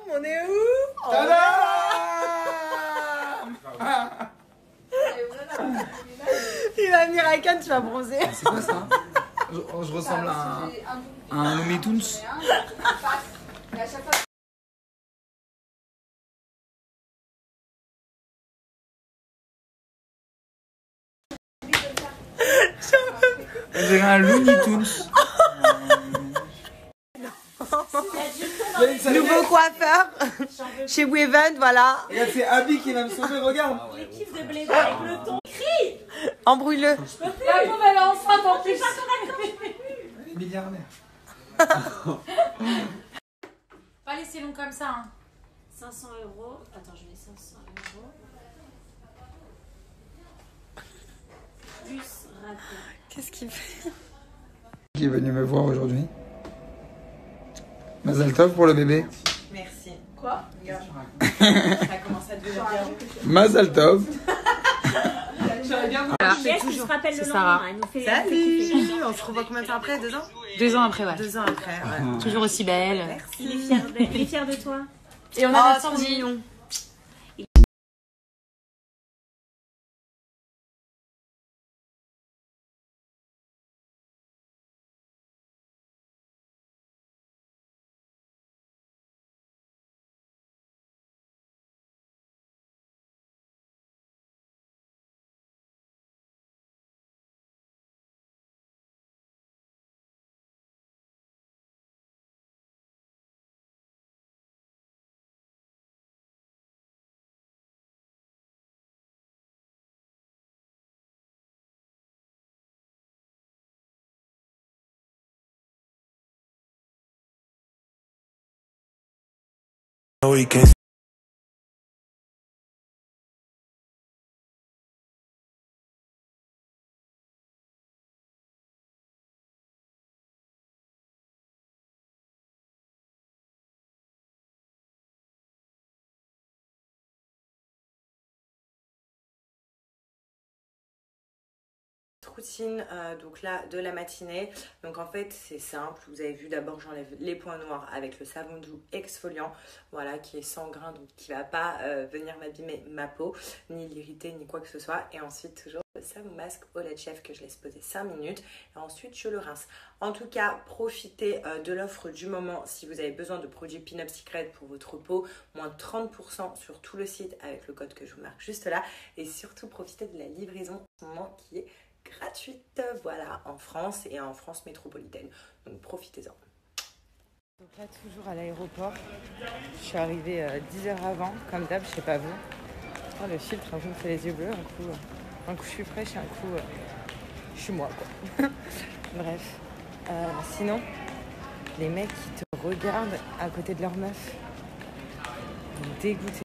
On est où? Il va venir à Cannes, tu vas bronzer. C'est quoi ça? Je ressemble à un Looney Tunes. J'ai un Looney Tunes. Nouveau coiffeur chez Weven, voilà. Regarde, c'est Abby qui va me sauver, regarde. Kiff de blé avec le ton. Crie. Embrouille-le. La pauvre elle est enceinte en plus. Milliardaire. Pas laisser long comme ça. Hein. 500 €. Attends, je mets 500 €. Plus raté. Qu'est-ce qu'il fait? Qui est venu me voir aujourd'hui? Mazel tov pour le bébé. Merci. Quoi? Ça commence à devenir bien. Mazel tov. Voilà. Est-ce qu'il se rappelle le nom? Elle nous fait. Salut. On se revoit combien de temps après? 2 ans? 2 ans après, ouais. 2 ans après, ouais. Toujours aussi belle. Merci. Il est fier de toi. Et on Oh, a trop mignon. No, he can't. Routine donc là de la matinée. Donc en fait c'est simple, vous avez vu, d'abord j'enlève les points noirs avec le savon doux exfoliant, voilà, qui est sans grain, donc qui va pas venir m'abîmer ma peau ni l'irriter ni quoi que ce soit. Et ensuite toujours le savon masque au lait de chèvre que je laisse poser 5 minutes et ensuite je le rince. En tout cas profitez de l'offre du moment si vous avez besoin de produits Pin Up Secret pour votre peau, moins 30% sur tout le site avec le code que je vous marque juste là. Et surtout profitez de la livraison en ce moment qui est gratuite, voilà, en France et en France métropolitaine. Donc profitez-en. Donc là, toujours à l'aéroport. Je suis arrivée 10 heures avant, comme d'hab, je sais pas vous. Oh, le filtre, un coup, me fait les yeux bleus, un coup je suis fraîche, un coup je suis moi, quoi. Bref. Sinon, les mecs qui te regardent à côté de leur meuf, dégoûtés.